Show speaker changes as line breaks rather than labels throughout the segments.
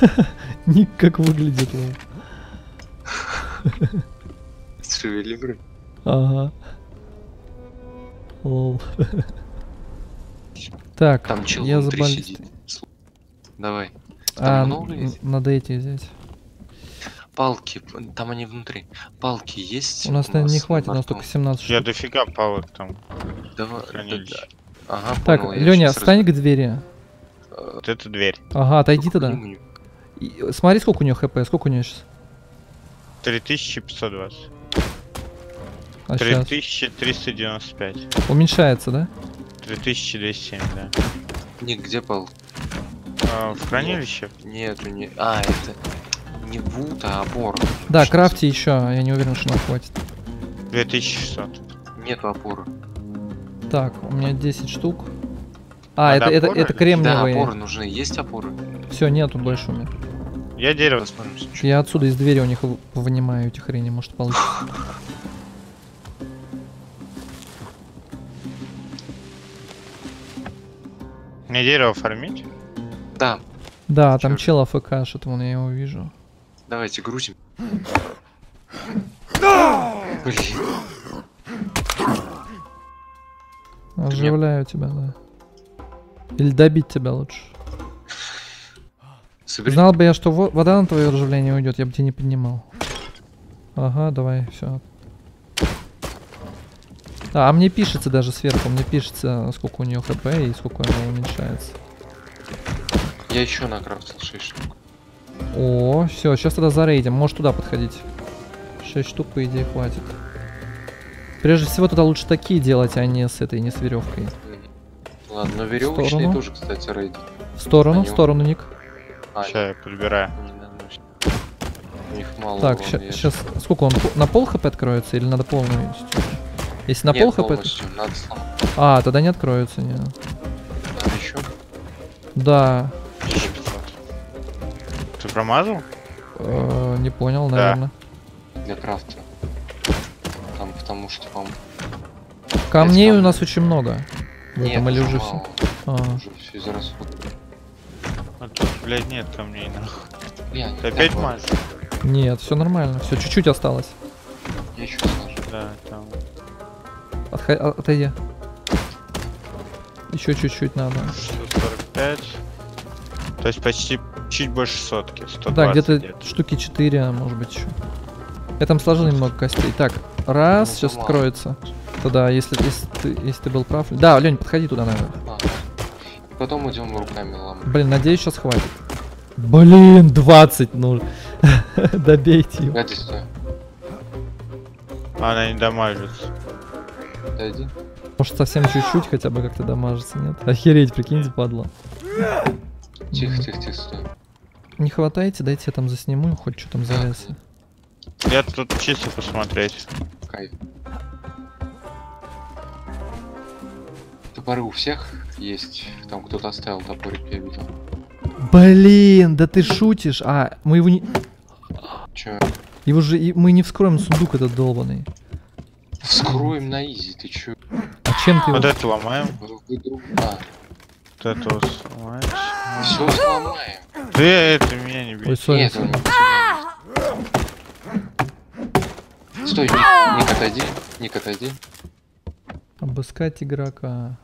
Ник как выглядит, лол.
Шевелибры.
Ага. Лол. Так,
Там чел
я
внутри
заболел.
сидит. Давай. Там много есть?
Надо эти взять.
Палки, там они внутри. Палки есть?
У нас, наверное, не хватит, у
на
нас
борту?
только 17
Я
штук.
дофига палок там.
Давай.
Хранилище.
Ага,
Так,
понял, я
Леня,
щас
встань к двери.
Вот это дверь.
Ага, отойди
Только к
туда.
нему.
Смотри, сколько у нее хп, сколько у нее сейчас.
3520.
А сейчас
3395.
уменьшается, да?
3207, да.
Ник, где пал?
В хранилище?
Нету, не. А, это не вуд, а опора.
Да,
Что
крафти еще, я не уверен, что нам хватит.
2600.
Нету опоры.
Так, у меня 10 штук. А,
Надо
это
опоры?
Да,
кремниевые.
опоры нужны. Есть опоры?
Все, нету больше у меня.
Я дерево.
Посмотрим. что-
Я отсюда из двери у них вынимаю эти хрени, может получится.
Мне дерево фармить?
Да,
Да, там
Чё
чел АФК, что-то вон я его вижу.
давайте грузим. Блин,
Оживляю тебя, да. Или добить тебя лучше.
собери.
Знал бы я, что вода на твое оживление уйдет, я бы тебя не поднимал. Ага, давай, все. А мне пишется даже сверху, мне пишется, сколько у нее хп и сколько она уменьшается.
Я еще накрафтил 6 штук.
О, все, сейчас тогда зарейдим. Можешь туда подходить. 6 штук, по идее, хватит. Прежде всего, туда лучше такие делать, а не с этой, не с веревкой.
Ладно, но веревочные
сторону.
тоже, кстати, рейд.
В сторону,
Они
в сторону, Ник.
А,
Сейчас я подбираю.
не наносит. У них мало.
Так,
урона, я
сейчас. Сколько он? На пол хп откроется или надо полностью? Если на
Нет,
пол хп.
полностью, надо сломать.
А, тогда не откроется, не.
Надо еще?
Да.
1500. Ты промазал?
Не понял,
Да.
наверное.
Для крафта. Там, потому что, по-моему...
Камней
камней.
у нас очень много. В
Нет,
этом или
уже
уже все?
мало.
А,
Уже все израсходовано.
А тут, блядь, нет камней, нахуй.
Бля,
Ты опять
ладно,
мажешь?
нет, все нормально. Все, чуть-чуть осталось.
Я еще сложу.
Да, там.
Отойди. Еще чуть-чуть надо.
145. То есть почти чуть больше сотки. 120
Да, где-то штуки 4, может быть, еще. Я там сложил немного костей. Так, раз,
Ну,
сейчас
мало.
откроется. Тогда, если ты был прав. Да, Лень, подходи туда, наверное.
А. И потом идем руками ломать.
Блин, надеюсь, сейчас хватит. Блин, 20, ну. Добейте его.
Погоди, стой.
Она не дамажится.
Отойди.
Может, совсем чуть-чуть хотя бы как-то дамажится, нет? Охереть, прикиньте, падла.
Тихо, тихо, тихо, стой.
Не хватаете, дайте я там засниму, хоть что там залез.
Я тут чисто посмотреть.
Кайф. Топоры у всех есть. Там кто-то оставил топорик, я видел.
Блин, да ты шутишь. А, мы его не...
Че?
Его же... Мы не вскроем сундук этот долбаный.
Вскроем на изи, ты чё?
А чем ты его...
Вот это ломаем.
А,
Вот это вот сломаешь.
все сломаем.
Ты это меня не
Ой,
бей.
сори.
Нет, он не потерял. Стой, Ник, отойди. Ник, отойди.
Обыскать игрока.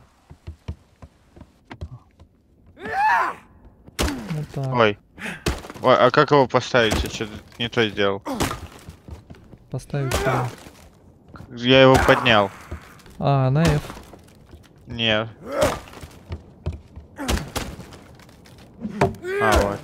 Вот так.
Ой. Ой, а как его поставить? Я что-то не то сделал.
Поставить сюда.
Я его поднял.
А, на F.
Нет. А, вот.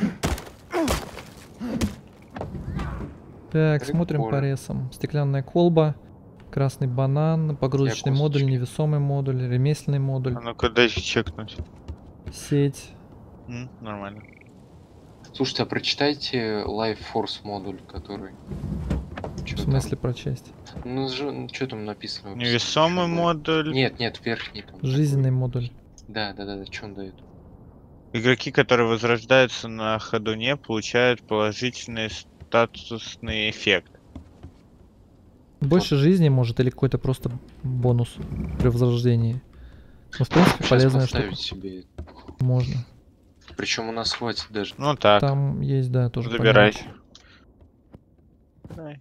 Так, смотрим по
Прикольно.
ресам. Стеклянная колба. Красный банан. Погрузочный
Я
модуль,
косточки.
невесомый модуль, ремесленный модуль.
А ну-ка дай чекнуть.
Сеть.
Нормально.
Слушайте, а прочитайте Life Force модуль, который...
В
Чё
смысле прочесть?
там? Ну, что там написано? в описании?
Невесомый
Чё, да?
модуль.
Нет, нет, верхний там.
Жизненный модуль.
Да, что он дает?
Игроки, которые возрождаются на ходуне, получают положительный статусный эффект.
Больше жизни может или какой-то просто бонус при возрождении. Ну, в принципе,
Сейчас
полезная
поставить
штука.
себе.
Можно.
Причем у нас хватит даже.
Ну так,
Там есть, да, тоже.
забирайте.
помелочи.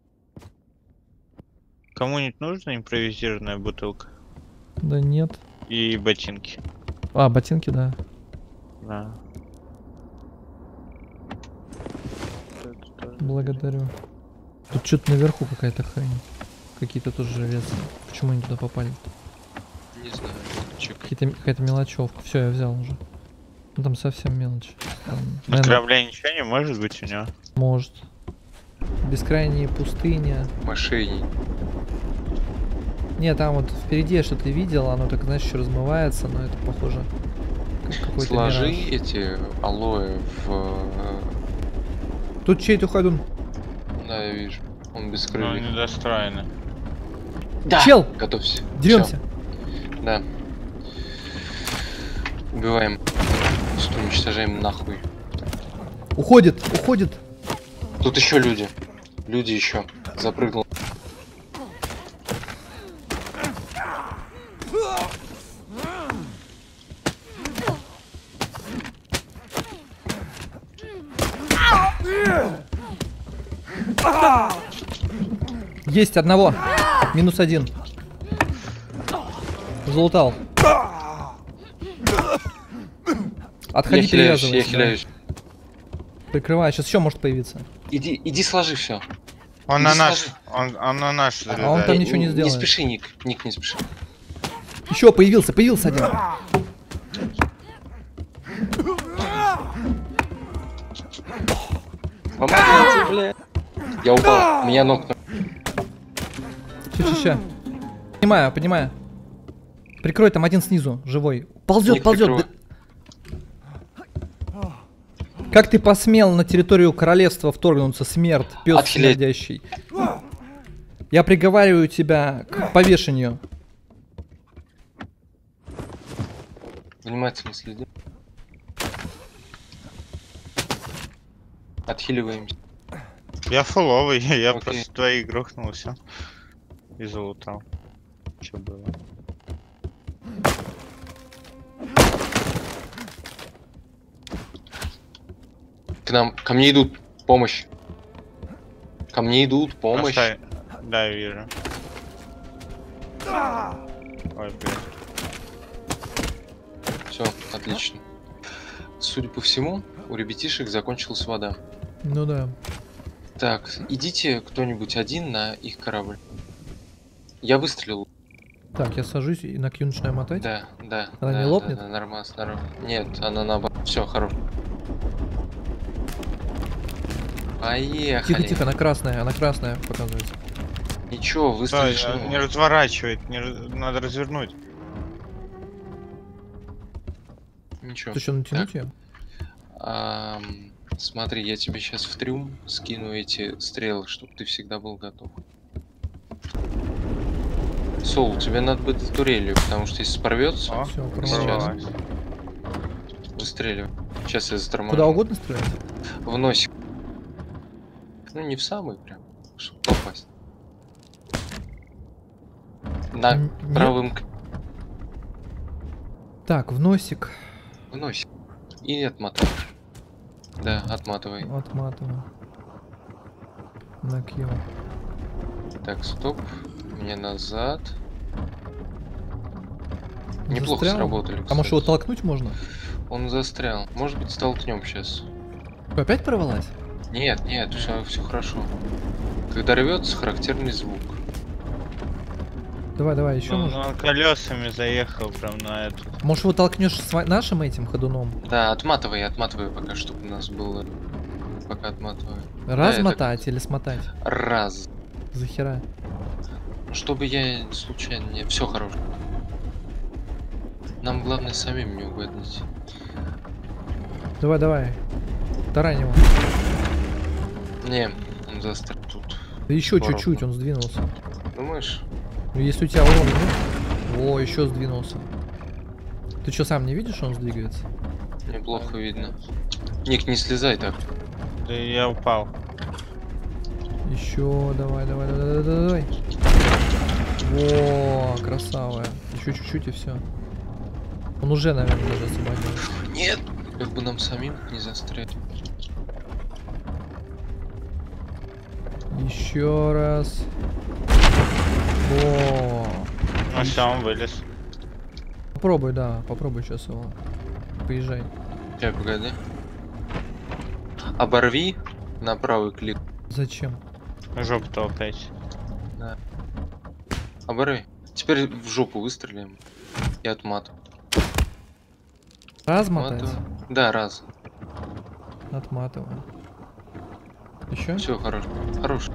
Кому-нибудь нужна импровизированная бутылка?
Да нет.
И ботинки.
А, ботинки, да.
Да.
Благодарю. Тут что-то наверху какая-то хрень. Какие-то тоже весы. Почему они туда попали?
Не знаю. Чек.
Какая-то мелочевка. Все, я взял уже. Ну, там совсем мелочь. Там,
На
наверное,
корабле ничего не может быть у него?
может. Бескрайние пустыня.
Мошенник.
Не, там вот впереди я что-то видел, оно так, знаешь, еще размывается, но это похоже. Как какой-то
Сложи
мираж.
эти алоэ в...
Тут чей-то ходун.
Да, я вижу. Он без
Ну,
крыльев.
недостроенный.
Да!
Чел!
Готовься.
Деремся.
Всё. Да. Убиваем. Просто уничтожаем нахуй.
Уходит, уходит.
Тут еще люди. Люди еще. Запрыгнул.
Есть одного. -1. Залутал. Отходи,
Я хиляюсь,
привязывайся.
я
да.
хиляюсь.
Прикрывай, сейчас еще может появиться.
Иди сложи все.
Он
Иди
на наш,
сложи.
он на наш
он
залезает.
там ничего не сделает.
Не спеши, Ник. Ник, не спеши.
Еще появился один.
Помогите, бля. Я упал. Меня нокнули.
Ща. Понимаю. Прикрой, там один снизу, живой. Ползет.
Ник, прикрывай.
Как ты посмел на территорию королевства вторгнуться, смерть, пес
Отхилять.
смердящий? Я приговариваю тебя к повешению.
Внимательно следи. Отхиливаемся.
Я фуловый, я
Окей.
просто твои грохнулся. И залутал. Что было?
Ко мне идут. Помощь. Ко мне идут. Помощь.
Оставь. Да, я вижу. Ой, блин.
Все, отлично. Судя по всему, у ребятишек закончилась вода.
Ну да.
Так, идите кто-нибудь один на их корабль. Я выстрелил.
Так, я сажусь и на Q начинаю мотать.
Да.
Она
да,
не лопнет?
Да, нормально. Нет, она наоборот. Все, хорош. Поехали.
Тихо, она красная показывается.
Ничего,
Стой,
выстрелишь. ему.
не разворачивает, надо развернуть.
Ничего.
Ты что, натянуть ее?
Смотри, я тебе сейчас в трюм скину эти стрелы, чтобы ты всегда был готов. Соул, тебе надо быть турелью, потому что если порвется,
О,
Все,
сейчас.
порвалась.
выстреливай. Сейчас я заторможу.
Куда угодно стрелять?
В носик. Ну не в самый прям, чтобы попасть. На
Нет.
правым
Так, в носик.
в носик. И отмотай. Да, отматывай.
Отматываю. На Q.
Так, стоп. Мне назад. Неплохо
Застрял?
сработали.
А может его
кстати.
толкнуть можно?
Он застрял. Может быть, столкнем сейчас.
Опять порвалась?
Нет, все хорошо. Когда рвется, характерный звук.
Давай, еще можно.
Он колесами заехал прям на эту.
Может его толкнешь нашим этим ходуном?
Да, отматывай пока, чтобы у нас было. Пока отматываю.
Раз
это-
мотать или смотать?
Раз.
Захера.
Чтобы я случайно не. Все хорошо. Нам главное самим не угодить.
Давай. Тарань его.
Не, он застрял тут.
Да еще
Здорово.
чуть-чуть, он сдвинулся.
Думаешь?
Ну, если у тебя урон нет. О, еще сдвинулся. Ты что, сам не видишь, что он сдвигается?
Неплохо видно. Ник, не слезай так.
Да я упал.
Еще, давай. Во, красавая. Еще чуть-чуть и все. Он уже, наверное, даже освободил.
Нет! Как бы нам самим не застрять.
Еще раз. О,
Ну все, он вылез.
попробуй, да, попробуй сейчас его. Поезжай.
Сейчас, погоди. Оборви на правый клик.
Зачем?
Жопу толкать.
Да. Оборви. Теперь в жопу выстрелим. И отмат.
Размотать?
Да, раз.
Отматываю. Еще?
Все, хорош. Хорош.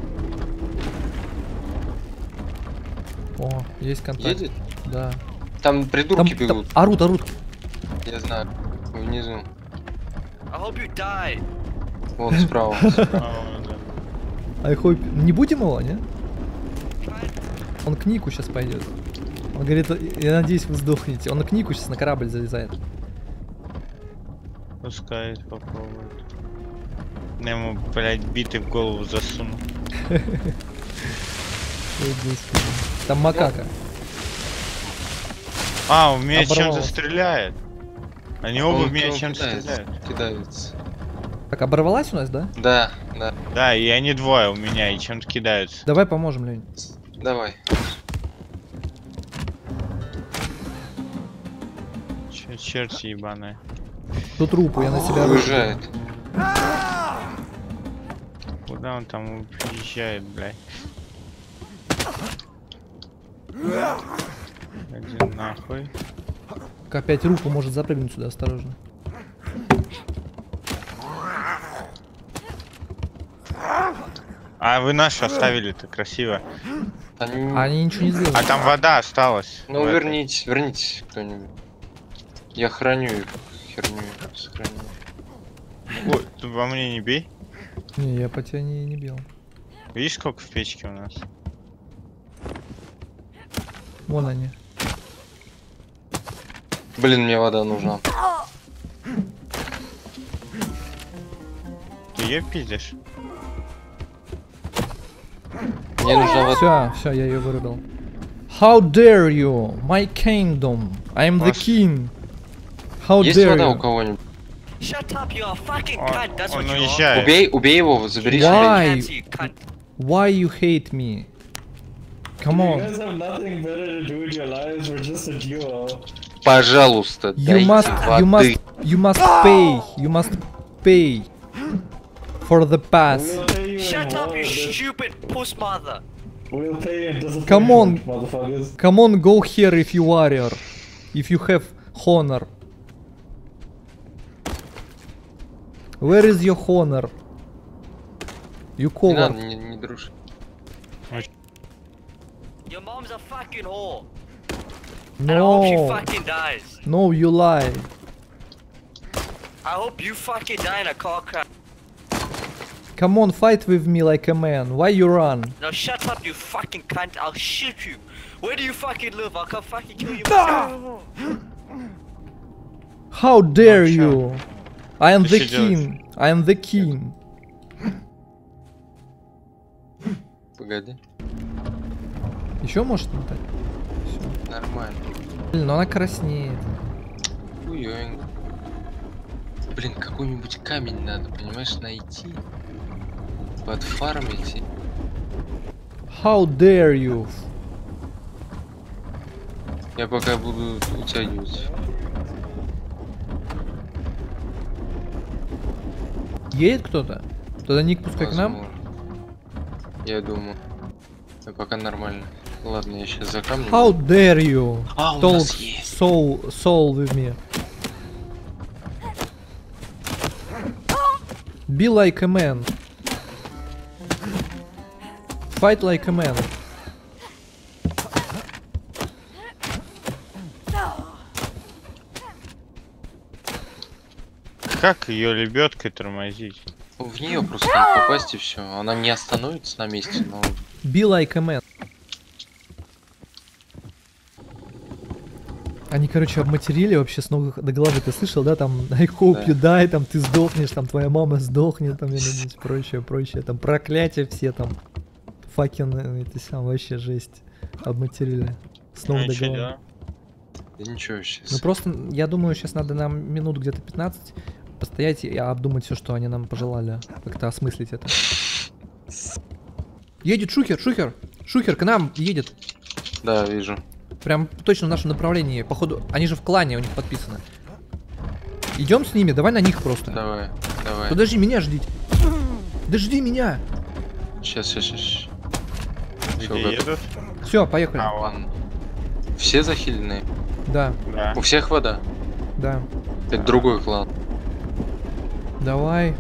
О, есть контакт.
Едет?
Да.
Там придурки бегут.
Орут, орут.
Я знаю. Внизу.
I hope you die.
Вон справа.
I hope... Не будем его, не? Он к Нику сейчас пойдет. Он говорит, я надеюсь, вы сдохнете. Он к Нику сейчас на корабль залезает.
Пускай попробует. Я ему, блядь, биты в голову засуну.
Ой, господи. Там макака.
А, он меня
Оборвал.
чем-то стреляет. Они оба в меня чем-то
кидается,
стреляют.
кидается.
Так, оборвалась у нас, да?
Да, да.
Да, и они двое у меня, и чем-то кидаются.
Давай поможем, Лень.
Давай.
Черти ебаные.
Тут трупу, я на себя руку.
Уезжает.
Куда он там уезжает, блядь? Один нахуй.
Так, опять руку может запрыгнуть сюда, осторожно.
А вы нашу оставили-то красиво.
Они ничего не сделали.
А там вода осталась.
Ну
в этой.
вернитесь, вернитесь кто-нибудь. Я храню их, херню сохраню.
Ой, ты во мне не бей.
Не, я по тебе не бил.
Видишь, сколько в печке у нас?
Вон они.
Блин, мне вода нужна.
Ты ее пиздишь?
Мне нужна вода.
Все, я ее вырубил. How dare you? My kingdom. I'm the
Маш.
king. How
Есть
dare
вода
you?
у кого-нибудь?
Shut up, you are a fucking cunt. That's what
Он
you are.
уезжает.
Убей его, забери
Why?
себе.
You cunt.
Why you hate me? Come
You
on.
guys have nothing better to do with your lives. We're just a duo.
Пожалуйста,
You
дайте воды.
you must pay for the pass.
We'll pay you
Shut
in
up,
war,
you
dis-
stupid puss mother.
We'll pay you in discipline,
Come on.
motherfuckers.
Come on, go here if you warrior. If you have honor. Where is your honor? You
Не надо,
cover.
не дружи.
Your mom's a fucking whore. And I hope she
No.
fucking dies.
No, you lie.
I hope you fucking die in a car crash.
Come on, fight with me like a man. Why you run?
Now shut up, you fucking cunt. I'll shoot you. Where do you fucking live? I'll come fucking kill you myself.
How dare
Вообще.
you? I am
Ты
the
что делаешь?
king. I am the king.
Погоди.
Еще может не так? Всё.
Нормально.
Блин, ну она краснеет.
Хуёнь. Блин, какой-нибудь камень надо, понимаешь, найти. Подфармить.
How dare you?
Я пока буду утягивать.
Едет кто-то? Тогда Ник пускай к нам.
Возможно. Я думаю. Я пока нормально. Ладно, я сейчас за камнем.
How dare you?
А, у
Talk
нас есть.
soul with me. Be like a man. Fight like a man.
Как ее лебедкой тормозить?
В нее просто надо попасть и все. Она не остановится на месте, но
Be like a man. Они, короче, обматерили вообще с ног до головы. Ты слышал, да? Там I hope you die, там ты сдохнешь, там твоя мама сдохнет, там я надеюсь, прочее. Там проклятия все там. Факин, это сам вообще жесть. Обматерили. С ног
Ну и
до
чё
головы.
делаем?
Да ничего сейчас.
Ну просто, я думаю, сейчас надо нам минут где-то 15 постоять и обдумать все, что они нам пожелали. Как-то осмыслить это. Едет Шухер, Шухер! Шухер к нам едет.
Да, вижу.
Прям точно в нашем направлении. Походу, они же в клане, у них подписано. Идем с ними, давай на них просто.
Давай, давай.
Подожди, меня ждите. Дожди меня.
Сейчас.
Где едут?
Все, поехали.
А,
Ладно. Все захиленные?
Да,
Да.
У всех вода?
да.
Это другой клан.
Давай.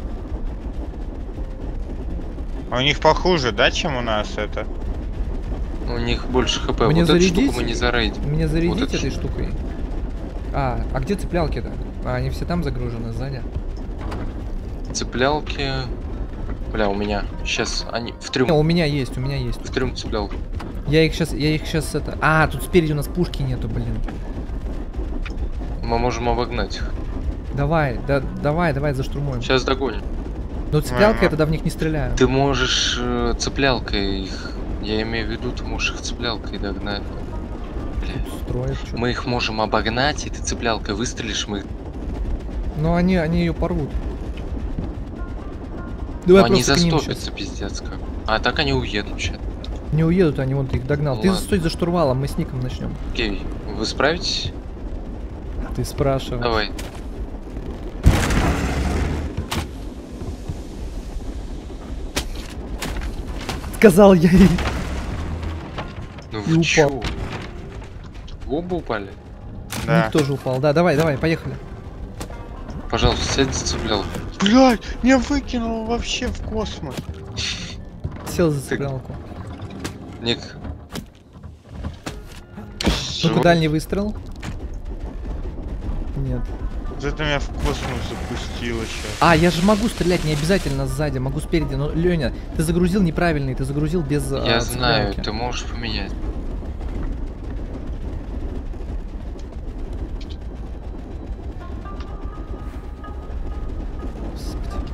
У них похуже, да, чем у нас это?
У них больше хп.
Мне
вот
зарядить?
эту штуку мы не зарейдим.
Мне зарядить
Вот это
этой штукой? А где цеплялки-то? А, они все там загружены сзади.
Цеплялки... Бля, у меня. Сейчас они в трюм.
У меня есть, у меня есть.
В трюм цеплялки.
Я их сейчас это... А, тут спереди у нас пушки нету, блин.
Мы можем обогнать их.
Давай, давай заштурмуем.
Сейчас догоним.
Но цеплялка я тогда в них не стреляю.
Ты можешь цеплялкой их... Я имею в виду, ты можешь их цеплялкой догнать. Бля.
Строят что-то.
Мы их можем обогнать, и ты цеплялкой выстрелишь, мы их...
Но они ее порвут. Давай
они
просто к ним
застопятся, пиздец как. А так они уедут сейчас.
щас. Не уедут, они вон ты их догнал.
Ну
Ты
ладно.
стой за штурвалом, мы с Ником начнем.
Окей, вы справитесь?
Ты спрашиваешь.
Давай.
Сказал я ей.
Ну
И
вы
упал.
чё? Оба упали?
Да.
Ник тоже упал. Да, давай, поехали.
Пожалуйста, сядь за цеплялку.
Блядь, меня выкинуло вообще в космос.
Сел за цеплялку.
Ник,
Ну-ка, дальний выстрел. Нет.
Вот это меня в космос запустило сейчас.
А, я же могу стрелять, не обязательно сзади, могу спереди. Но, Леня, ты загрузил неправильный, ты загрузил без
я знаю,
цеплялки.
ты можешь поменять.
Господи.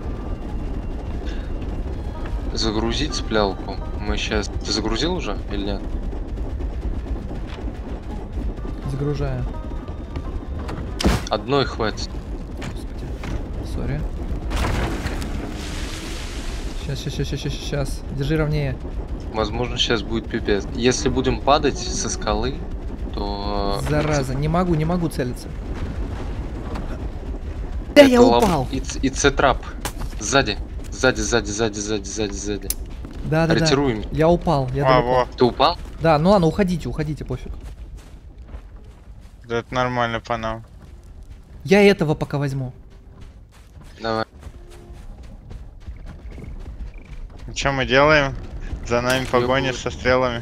Загрузить цеплялку. Мы сейчас... Ты загрузил уже или нет?
Загружаю.
Одной хватит.
Господи. Сори. Сейчас. Держи ровнее.
Возможно, сейчас будет пипец. Если будем падать со скалы, то...
Зараза, не могу целиться. Да, я упал.
И цетрап. Сзади. Сзади.
Да.
Ретируем.
Я упал, я далеко.
во.
Ты упал?
Да, ну ладно, уходите, пофиг.
Да это нормально по нам.
Я этого пока возьму.
Давай.
Что мы делаем? За нами погоня со стрелами.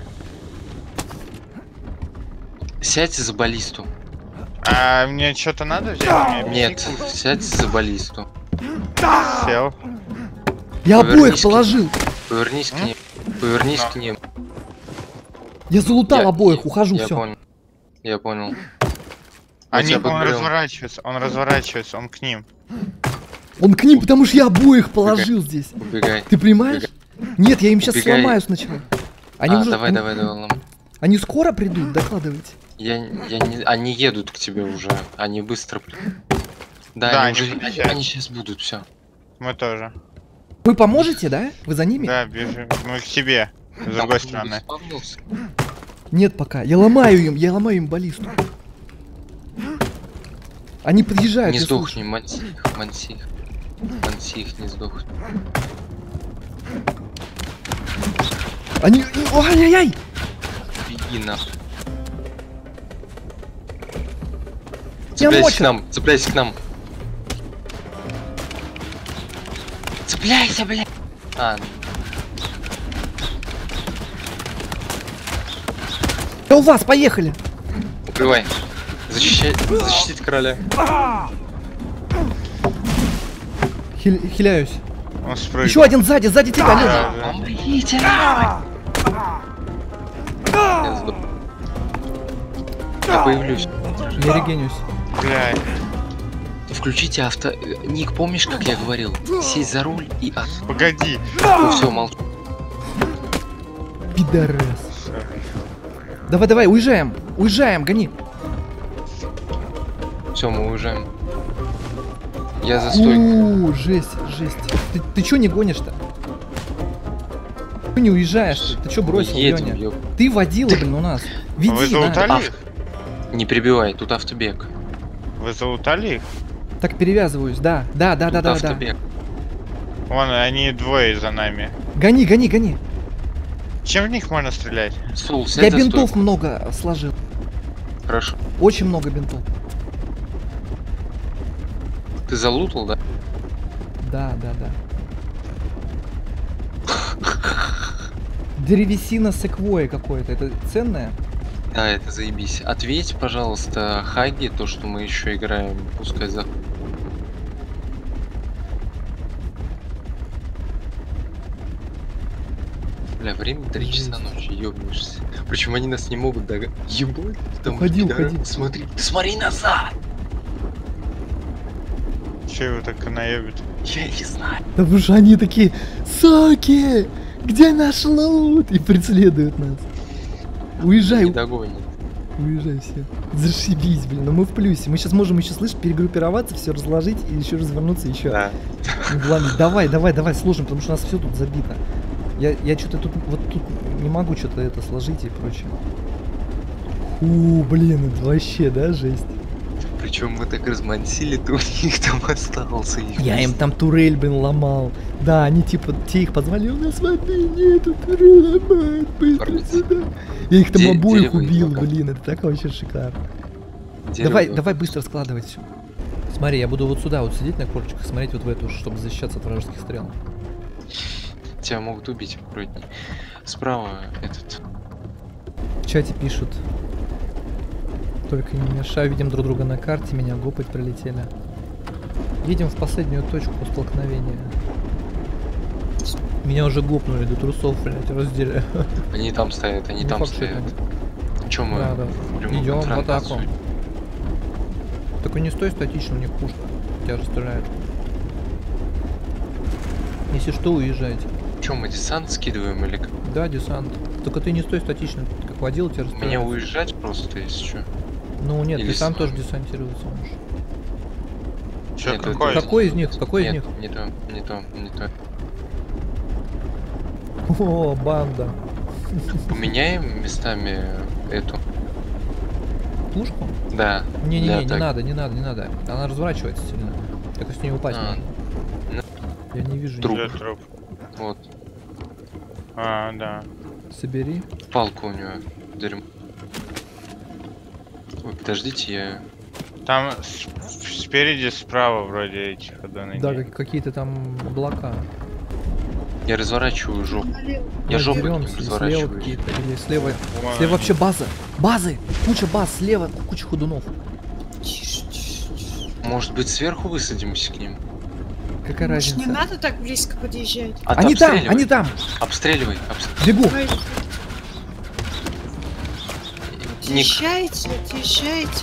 Сядь за баллисту.
А мне что-то надо взять? У меня
Нет,
психу.
сядь за баллисту.
Сел.
Я
Повернись
обоих
к-
положил.
Повернись к ним. Повернись
Да.
к ним.
Я залутал
Я-
обоих, ухожу,
Я
все.
понял. Я понял.
Они,
тебя
он
подберем.
разворачивается, он к ним.
Он к ним, потому что я обоих положил здесь.
Убегай.
Ты понимаешь? Нет, я им сейчас
Убегай.
сломаю сначала. Они уже...
Давай, ломай.
Они скоро придут, докладывайте.
Я не... Они едут к тебе уже. Они быстро придут. Да,
Да,
они,
они
уже...
приезжают.
они сейчас будут, все.
Мы тоже.
Вы поможете, да? Вы за ними?
Да, бежим. Мы к тебе. С другой стороны.
Нет пока. Я ломаю им баллисту. Они подъезжают.
Не
я слышу.
сдохни, манси их не сдохни.
Они... Ай-яй-яй!
Беги нахуй.
Я мочу.
Цепляйся к нам. Цепляйся, блядь.
Да у вас, поехали!
Укрывай. Защитить короля.
Хиляюсь.
Он спрыгнул.
Еще один сзади тебя, Лёня.
Да.
Помогите нахуй. Я сдох. Я появлюсь.
Я регенюсь.
Блядь.
Включите авто... Ник, помнишь, как я говорил? Сесть за руль и...
Погоди.
Ну все, молчу.
Пидорас. Давай, уезжаем, гони.
Все, мы уезжаем. Я за стойкой.
Жесть, жесть. Ты чё не гонишь-то? Ты не уезжаешь? Ты чё бросил,
Едем,
Лёня?
ёп.
Ты водила, блин, у нас. Веди,
Вы
на.
залутали их?
Не прибивай, тут автобег.
Вы залутали их?
Так, перевязываюсь, да. Да.
Тут автобег.
Вон, они двое за нами.
Гони, гони, гони.
Чем в них можно стрелять?
Сул, сядь
Я
за
бинтов
стойку.
много сложил.
Хорошо.
Очень много бинтов.
Ты залутал, да?
Да. Древесина секвоя какое-то. Это ценное?
Да, это заебись. Ответь, пожалуйста, Хаги, то, что мы еще играем, пускай за... Бля, время 3 часа ночи, ёбнешься. Причем они нас не могут догадать. Ебать, там
Уходи,
пидоры.
уходи.
Смотри, смотри назад!
Че его так наебит?
Я не знаю.
Да потому что они такие: Соки! Где наш лут? И преследуют нас. Уезжай,
Не догонит.
уезжай все. Зашибись, блин, но мы в плюсе. Мы сейчас можем еще, слышь, перегруппироваться, все разложить и еще развернуться, еще
Да.
не вломить. Давай, сложим, потому что у нас все тут забито. Я что-то тут, вот тут не могу что-то это сложить и прочее. Блин, это вообще, да, жесть.
Причем мы так размансили, ты у них там остался. их
Я им
вместе.
там турель, блин, ломал. Да, они типа, те их позвали, у нас воды нету, турель ломают, быстро
Парни,
сюда. Я их там обоих
дерево
убил,
ебал.
блин, это так вообще шикарно.
Дерево.
Давай быстро складывать все. Смотри, я буду вот сюда вот сидеть на корточках, смотреть вот в эту, чтобы защищаться от вражеских стрел.
Тебя могут убить аккуратней. Справа этот.
В чате пишут. Только не мешай, видим друг друга на карте, меня гопать прилетели. Едем в последнюю точку столкновения. Меня уже гопнули до трусов, блядь, разделяю.
Они там стоят, они
Не
там
факт, что
стоят.
это-
Че мы?
Да.
прямую
Идем в атаку.
конфронтацию?
Только не стой статично, у них пушка. Тебя же стреляют. Если что, уезжайте.
Че, мы десант скидываем или как?
Да, десант. Только ты не стой статично, как водил, тебя
Мне
расстреляют.
уезжать просто, если что.
Ну нет,
Или
ты сам
с
тоже
вами.
десантироваться можешь.
Че,
Нет,
какой?
это-
Какой из них? Какой из
Нет,
них?
не то, не то, не то.
О, банда.
Поменяем местами эту.
Пушку?
Да.
Не-не-не,
для
не
атаки.
не надо. Она разворачивается сильно. Так с ней упасть
А,
можно. Я не вижу.
Труп.
Где труп?
Вот.
А, да.
Собери.
Палка у него. Дерьмо. Ой, подождите, я...
Там спереди, справа вроде эти ходуны.
Да, какие-то там облака.
Я разворачиваю жопу. Я
Да,
жопу
деремся, слева
разворачиваю.
какие-то, или слева.
Вон
Слева
они.
вообще база. Базы! Куча баз, слева куча ходунов.
Может быть, сверху высадимся к ним?
Какая
Может, не
разница?
надо так близко подъезжать?
А ты
Они там,
обстреливай.
они там!
Обстреливай.
Бегу!
Ой,
Ник,
отъезжайте.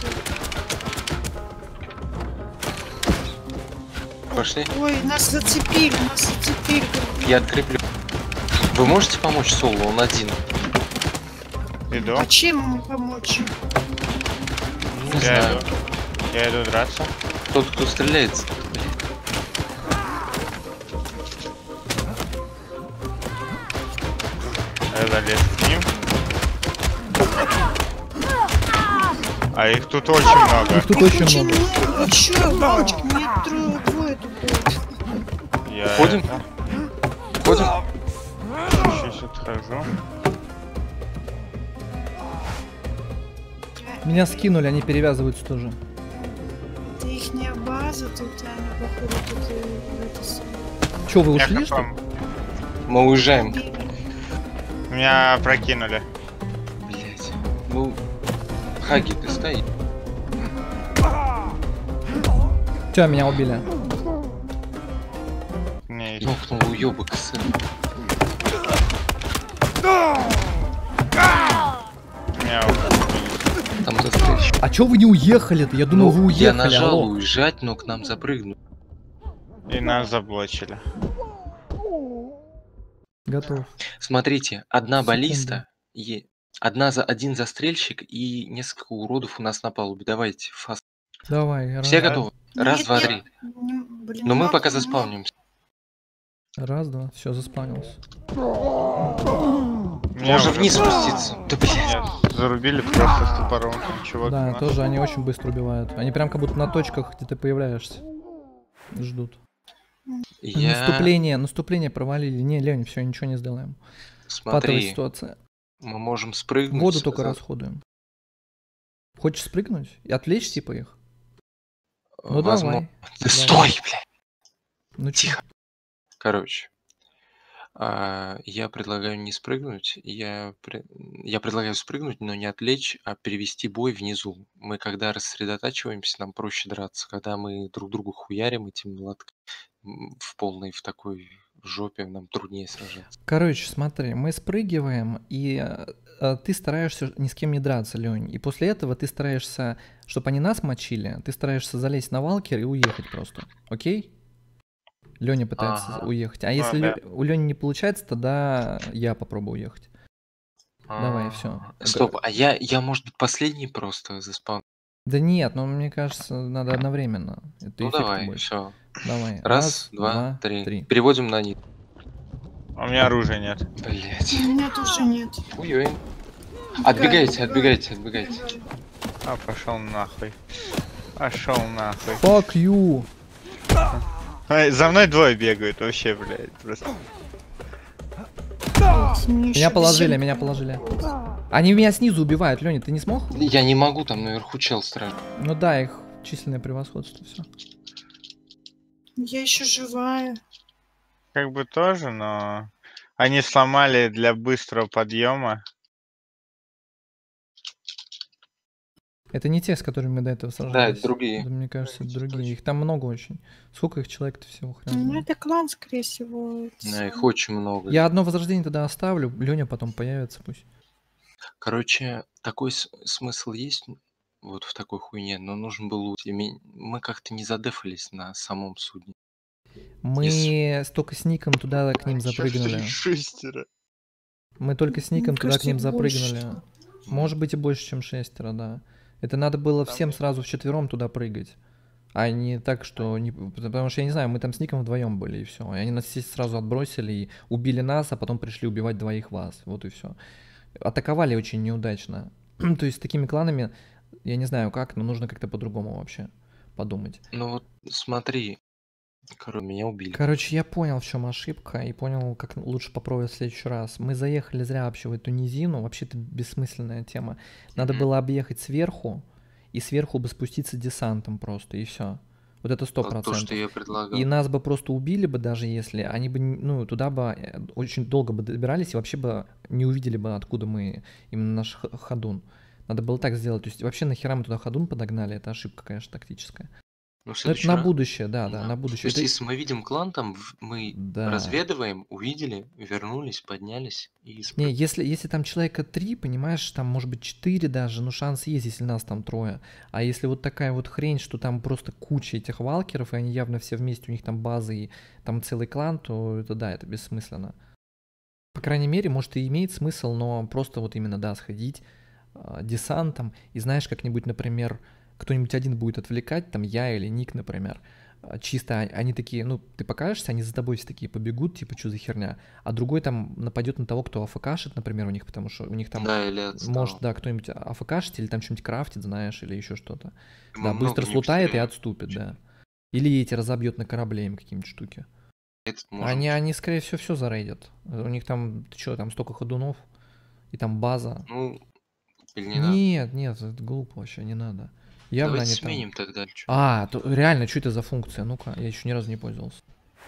пошли.
Ой, нас зацепили.
Я откреплю. Вы можете помочь Солу? Он один.
Иду.
А чем ему помочь?
Не знаю.
Я иду драться.
Тот, кто стреляется.
Я залез к ним. А их тут очень много.
Их тут очень много.
Вы чё, мальчик, мне двое тут будет.
Я
Ходим? Ходим?
Сейчас отхожу.
Меня скинули, они перевязываются тоже.
Это ихняя база тут, они, походу, тут это самое.
Че, вы
Я
ушли, что ли?
копам.
Мы уезжаем.
Убили.
Меня прокинули.
Блять. Ну, Хаги, ты стоишь.
Че, меня убили?
Не,
Ёхнул уёбок, сын.
меня
Там застрельщик.
А чё вы не уехали-то? Я думал, вы уехали.
Я нажал
алло.
уезжать, но к нам запрыгнул.
и нас заблочили.
Готов.
Смотрите, одна
Секунду.
баллиста, один застрельщик и несколько уродов у нас на палубе. Давайте, фас.
Давай,
Все
раз,
готовы? Раз,
Нет,
два,
нет.
три.
Блин,
Но мы
мало,
пока
мало.
заспавнимся.
раз, два, все, заспавнился.
Меня
Можно
уже
вниз спуститься. Да блин.
меня зарубили просто с топором, там чувак.
Да,
на-
тоже они очень быстро убивают. Они прям как будто на точках, где ты появляешься. Ждут. Наступление провалили. Не, Лень, все, ничего не сделаем. Патовая
Смотри,
ситуация.
мы можем спрыгнуть.
Воду только
за-
расходуем. Хочешь спрыгнуть? И отвлечь типа их? Ну
Возможно.
давай.
Да стой, блядь.
Ну чё?
Тихо. Короче, я предлагаю не спрыгнуть. Я предлагаю спрыгнуть, но не отвлечь, а перевести бой внизу. Мы когда рассредотачиваемся, нам проще драться. Когда мы друг другу хуярим этим латком в полной, в такой жопе, нам труднее сражаться.
Короче, смотри, мы спрыгиваем, и ты стараешься ни с кем не драться, Лень. И после этого ты стараешься, чтобы они нас мочили, ты стараешься залезть на валкер и уехать просто. Окей? Леня пытается
Ага.
уехать. А если
да.
у Лени не получается, тогда я попробую уехать. Давай, всё.
Стоп, а я, может быть, последний просто заспал.
Да нет, ну мне кажется, надо одновременно. Это
Ну
эффекта
давай,
больше.
все.
Давай.
Раз, два, три. Переводим на них.
А у меня оружия нет.
Блять.
У меня тоже нет.
Ой-ой. Отбегайте, отбегайте, отбегайте.
А, пошел нахуй. Пошел нахуй.
Fuck you!
Ай, за мной двое бегают вообще, блядь. Просто.
Меня положили, меня положили. Они меня снизу убивают, Леня, ты не смог?
Я не могу, там наверху чел стражит.
Ну да, их численное превосходство, все.
Я еще живая.
Как бы тоже, но они сломали для быстрого подъема.
Это не те, с которыми мы до этого
Да,
сражались.
это другие.
Да, мне кажется, это другие. Их там много очень. Сколько их человек-то всего хрен
Ну,
знает.
это клан, скорее всего.
Да, их очень много.
Я одно возрождение тогда оставлю, Леня потом появится пусть.
Короче, такой смысл есть вот в такой хуйне, но нужен был лут. Мы как-то не задефались на самом судне.
Мы только с Ником туда к ним запрыгнули.
Шестеро.
Мы только с Ником
Мне
туда к
кажется,
ним
их больше,
запрыгнули. Может быть и больше, чем 6, да. Это надо было всем сразу вчетвером туда прыгать. А не так, что... Потому что, я не знаю, мы там с Ником вдвоем были, и все. И они нас здесь сразу отбросили и убили нас, а потом пришли убивать двоих вас. Вот и все. Атаковали очень неудачно. То есть с такими кланами, я не знаю как, но нужно как-то по-другому вообще подумать.
Ну вот смотри, меня убили.
Короче, я понял, в чем ошибка, и понял, как лучше попробовать в следующий раз. Мы заехали зря вообще в эту низину, вообще это бессмысленная тема. Надо было объехать сверху, и сверху бы спуститься десантом просто, и все. Вот это 100%.
Вот то, что я предлагал.
И нас бы просто убили бы, даже если они бы, ну, туда бы очень долго бы добирались, и вообще бы не увидели бы, откуда мы, именно наш ходун. Надо было так сделать. То есть вообще нахера мы туда ходун подогнали, это ошибка, конечно, тактическая.
Ну, в
Это
следующий
на
раз-
будущее, да, на
То
будущее.
есть,
Это-
если мы видим клан, там мы
Да.
разведываем, увидели, вернулись, поднялись и
Не,
спрыгнули.
если там человека 3, понимаешь, там может быть 4 даже, ну шанс есть, если нас там 3. А если вот такая вот хрень, что там просто куча этих валкеров, и они явно все вместе, у них там базы и там целый клан, то это да, это бессмысленно. По крайней мере, может и имеет смысл, но просто вот именно, да, сходить десантом, и знаешь, как-нибудь, например, кто-нибудь один будет отвлекать, там я или Ник, например, чисто они такие, ну, ты покажешься, они за тобой все такие побегут, типа, что за херня, а другой там нападет на того, кто АФКшит, например, у них, потому что у них там
Да, или отстал.
может, да, кто-нибудь АФКшит или там что-нибудь крафтит, знаешь, или еще что-то.
Мы
Да,
много
быстро
не
слутает и
успеем.
отступит, да. Или эти разобьет на корабле им какие-нибудь штуки.
Этот может.
Они, скорее всего, все зарейдят. У них там, ты что, там столько ходунов, и там база.
Ну, или не надо.
Нет, это глупо вообще, не надо. Явно
Давайте
они там.
сменим тогда. чё.
Реально, что это за функция? Ну-ка, я еще ни разу не пользовался.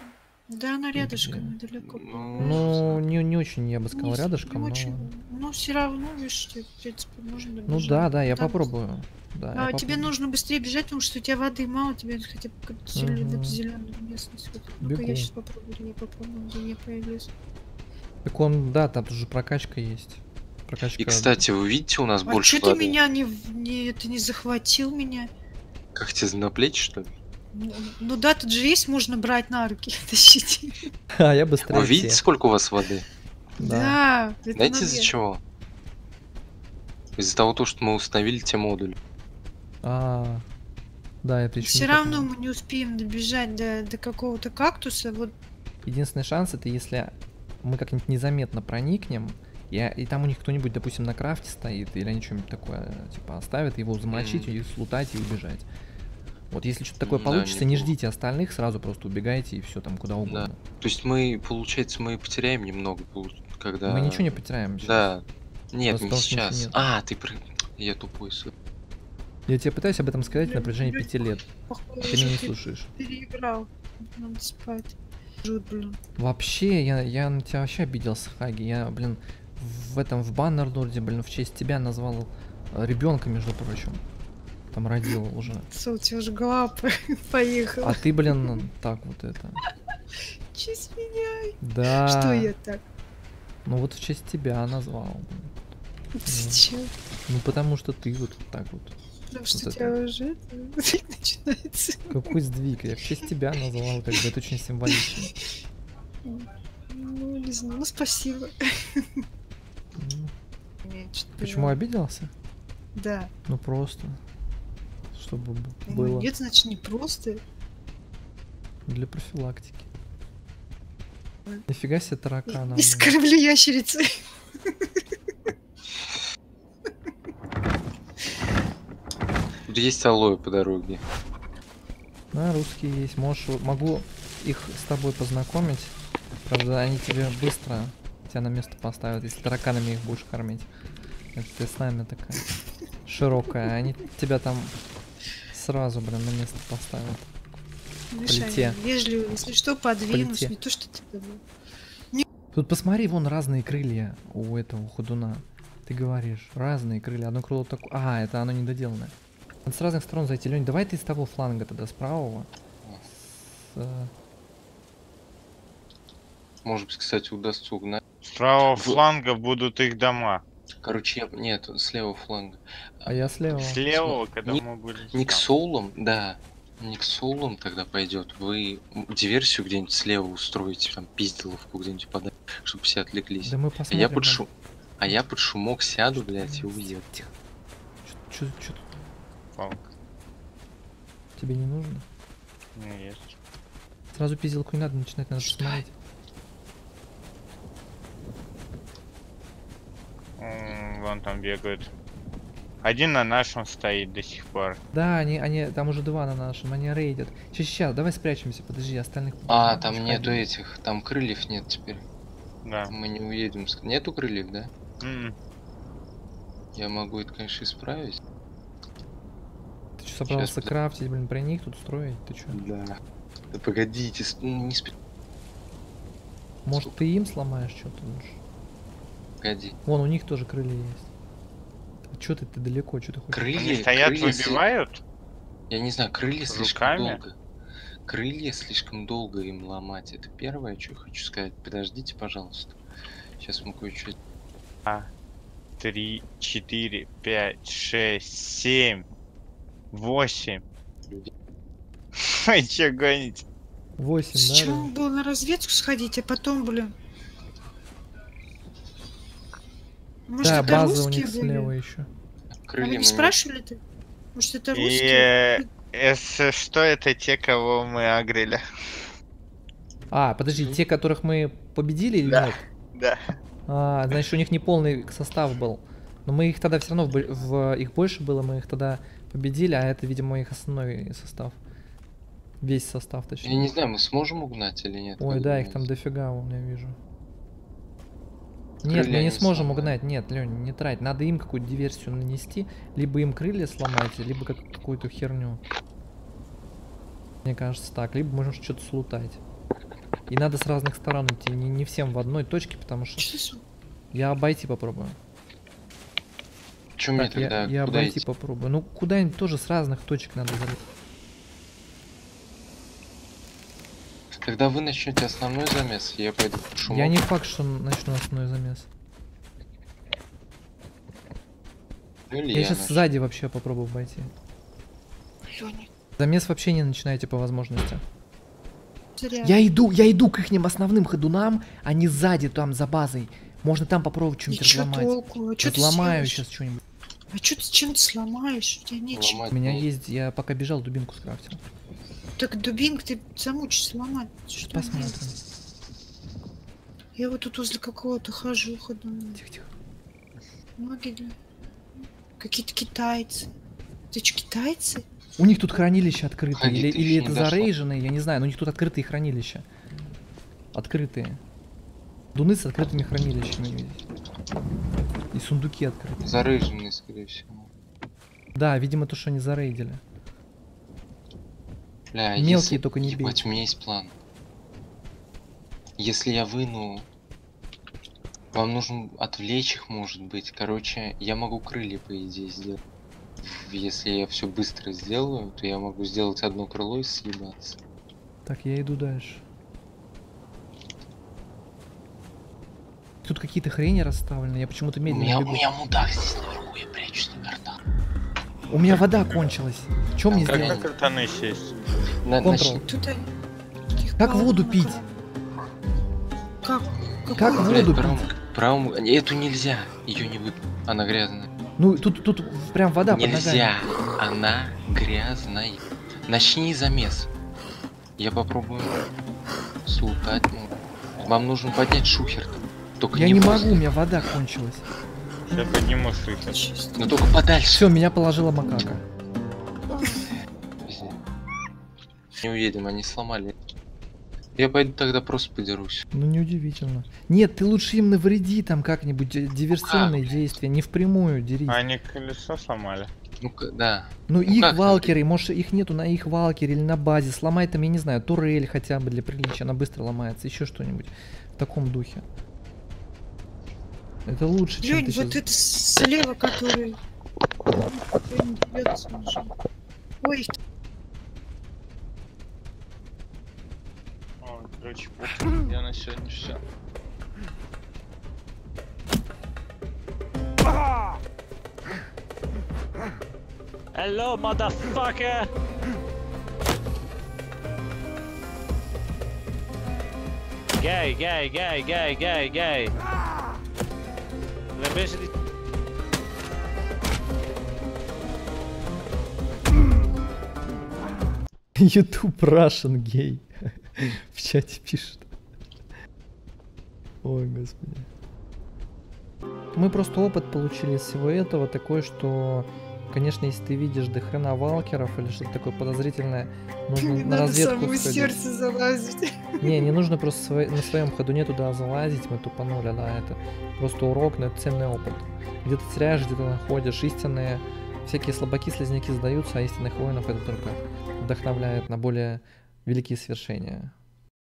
Да, она рядышком, недалеко.
Ну, не очень, я бы сказал,
Не
рядышком, но...
очень. Ну, все равно, видишь, тебе, в принципе, можно
Ну
добежать.
да, я
Там-
попробую. Да, я
тебе
попробую.
нужно быстрее бежать, потому что у тебя воды мало, тебе хотя бы в
Мгм.
эту зеленую местность. Вот. Ну-ка,
Бегу.
я сейчас попробую, где я появилась.
Так он, да, там тоже прокачка есть. Прокачка...
И, кстати, вы видите, у нас
А
больше
что ты
воды.
меня ты не захватил меня?
Как тебе на плечи, что ли?
Ну да, тут же есть, можно брать на руки, тащить.
А, я быстрее
Вы видите,
всех.
сколько у вас воды?
Да.
Да, это
Знаете, из-за
наверх.
чего? Из-за того, что мы установили те модули.
А, Да, это еще
Все
никак
равно
не-
мы не успеем добежать до какого-то кактуса. Вот
Единственный шанс это если мы как-нибудь незаметно проникнем, и там у них кто-нибудь, допустим, на крафте стоит, или они что-нибудь такое, типа, оставят, его замочить, и слутать и убежать. Вот если что-то такое
Да,
получится, не
неплохо.
ждите остальных, сразу просто убегайте и все там куда угодно.
То есть мы, получается, мы потеряем немного, когда...
Мы ничего не потеряем сейчас.
Да. Нет,
Просто
не
потому что ничего
сейчас.
нет.
А, ты про... Я тупой,
Я тебе пытаюсь об этом сказать на протяжении 5 лет.
походу
Ты
уже
меня не
ты
слушаешь.
переиграл. Надо спать. Жут, блин.
Вообще, я на тебя вообще обиделся, Хаги. Я, блин, в Баннерлорде, блин, в честь тебя назвал ребенка, между прочим. Там родил уже.
Что, у тебя уже голова поехала.
А ты, блин, так вот это.
Честь меня.
Да.
Что я так?
Ну вот в честь тебя назвал.
Зачем?
Ну потому что ты вот так вот.
Потому что
Вот
у тебя уже это начинается.
Какой сдвиг? Я в честь тебя назвал, как бы это очень символично.
Ну, не знаю. Ну, спасибо.
Ну,
Я что-то
Почему
поняла.
обиделся?
Да.
Ну просто. Чтобы
Ну,
было
нет, значит, не просто.
для профилактики. Нифига себе таракана.
Из корабля ящерицы.
Тут есть алоэ по дороге.
Да, русские есть. Могу их с тобой познакомить. Правда, они тебе быстро тебя на место поставят, если тараканами их будешь кормить. Это ты с нами такая широкая. Они тебя там сразу, блин, на место поставят.
Миша,
Полете.
вежливо, если что, подвинусь.
Полете.
Не то, что ты думал.
Тут посмотри, вон разные крылья у этого худуна. Ты говоришь, разные крылья. Одно крыло такое. А, это оно недоделанное. Надо с разных сторон зайти. Лёнь, давай ты с того фланга тогда, с правого.
Может быть, кстати, удастся угнать.
С правого
В-
фланга будут их дома.
Короче, нет, с левого фланга.
А я слева.
С левого, когда
Не-
мы будем
Не к
там.
Соулам, да. Не к Соулам тогда пойдет. Вы диверсию где-нибудь слева устроите, там пизделовку где-нибудь подать, чтобы все отвлеклись.
Да мы
А
посмотрим.
я под А я под шумок сяду, блядь, и уеду.
Тихо. Чё тут?
Фланг.
Тебе не нужно?
Нет.
Сразу пизделку не надо начинать, надо посмотреть.
Вон там бегают. Один на нашем стоит до сих пор.
Да, они, там уже два на нашем, они рейдят. Сейчас, давай спрячемся, подожди, остальных...
А, там
пусть
нету
ходят.
этих, там крыльев нет теперь.
Да.
Мы не уедем. Нету крыльев, да?
М-м.
Я могу это, конечно, исправить.
Ты что, собрался
Сейчас,
крафтить, блин, про них тут строить? Ты чё?
Да. Да погодите, не спи.
Может, ты им сломаешь что-то лучше?
Погоди.
Вон, у них тоже крылья есть. Чё ты далеко, что ты хочешь?
Крылья,
Они стоят,
крылья
выбивают?
Я не знаю, крылья слишком
Руками?
долго. Крылья слишком долго им ломать. Это первое, что я хочу сказать. Подождите, пожалуйста. Сейчас мы кое-что...
3, 4, 5, 6, 7, 8. Ой, чё гоните?
8, да?
Сначала
Лёнь?
было на разведку сходить, а потом, блин. Может,
Да,
это
база у
русские
них
были?
слева еще.
А вы
Крылья
не
мы
спрашивали ты? Может, это русские?
Если что, это те, кого мы агрили.
А, подожди, те, которых мы победили или
Да.
нет?
Да.
А, значит, у них не полный состав был. Но мы их тогда все равно, их больше было, мы их тогда победили, а это, видимо, их основной состав. Весь состав,
Я
точнее.
не знаю, мы сможем угнать или нет.
Ой,
как
да, их там
думаете?
дофига, вон, я вижу. Нет,
Крылья
мы не
они
сможем
сломают.
угнать, нет, Лёнь, не трать. Надо им какую-то диверсию нанести, либо им крылья сломать, либо какую-то херню. Мне кажется так, либо можем что-то слутать. И надо с разных сторон идти, не всем в одной точке, потому что
Что с-
я обойти попробую.
Чё мне
Так, я
тогда? Куда
обойти
идти?
попробую. Ну, куда-нибудь тоже с разных точек надо залезть.
Когда вы начнете основной замес, я пойду под шумок.
Я не факт, что начну основной замес.
Ну, или
Я сейчас
начну.
сзади вообще попробую обойти.
Лёня,
Замес вообще не начинайте по возможности.
зря.
Я иду к ихним основным ходунам, они сзади там за базой. Можно там попробовать что-нибудь
Ничего
разломать.
толку. А чё ты
Разломаю
сделаешь?
сейчас что-нибудь.
А что ты чем ты сломаешь? У тебя нечего.
Ломать
У меня
не-
есть, я пока бежал, дубинку скрафтил.
Так дубинг ты замучишься ломать. Что
Посмотрим.
делать? Я вот тут возле какого-то хожу,
Тихо-тихо.
Ноги для... Какие-то китайцы. Ты что, китайцы?
У них тут хранилище открытое.
Ходи,
Или,
ты
или
ещё
это
не дошла.
зарейженные, я не знаю, но у них тут открытые хранилища. Открытые. Дуны с открытыми хранилищами, видите. И сундуки открыты.
Зарыженный, скорее всего.
Да, видимо, то, что они зарейдили.
Бля,
Мелкие
если...
только не
Ебать,
бейте.
у меня есть план. Если я выну... Вам нужно отвлечь их, может быть. Короче, я могу крылья, по идее, сделать. Если я все быстро сделаю, то я могу сделать одно крыло и съебаться.
Так, я иду дальше. Тут какие-то хрени расставлены, я почему-то
У
медленно
меня
бегу.
мудак здесь наверху, я прячусь на картах.
У меня вода кончилась. Что мне
Как на
сделать?
картаны сесть?
Контрол.
Начни.
Тут они... Их
Как
полно,
воду пить?
Как?
Как
Какую?
Блядь,
воду
правому,
пить?
правому... Эту нельзя. Ее не выпить. Она грязная.
Ну, тут прям вода под ногами.
Нельзя. Она грязная. Начни замес. Я попробую слутать. Ну, вам нужно поднять шухер. Только
Я не
возле.
могу, у меня вода кончилась.
Я подниму шухер.
Чисто.
Но только подальше.
Все, меня положила макака.
Везде. Не уедем, они сломали. Я пойду тогда просто подерусь.
Ну, неудивительно. Нет, ты лучше им навреди там как-нибудь, диверсионные
блядь?
действия, не впрямую дерись.
Они колесо сломали.
Ну-ка, да.
Ну, их
как так?
валкеры, может, их нету на их валкере или на базе. Сломай там, я не знаю, турель хотя бы для приличия, она быстро ломается, еще что-нибудь в таком духе. Это лучше, чем
Лёнь,
ты
вот
сейчас...
это слева, который... бьётся уже. Ой, их
О, короче, я на сегодня все.
Hello, motherfucker! Gay, gay, gay, gay, gay, gay. We missen die...
YouTube Russian гей. В чате пишет. Ой, господи. Мы просто опыт получили из всего этого, такой, что, конечно, если ты видишь до хрена валкеров или что-то такое подозрительное, нужно
не
на
надо
разведку
самому
сходить.
сердце залазить.
Не нужно просто на своем ходу не туда залазить, мы тупанули, да, это просто урок, но это ценный опыт. Где-то теряешь, где-то находишь, истинные, всякие слабаки, слизняки сдаются, а истинных воинов это только вдохновляет на более великие свершения.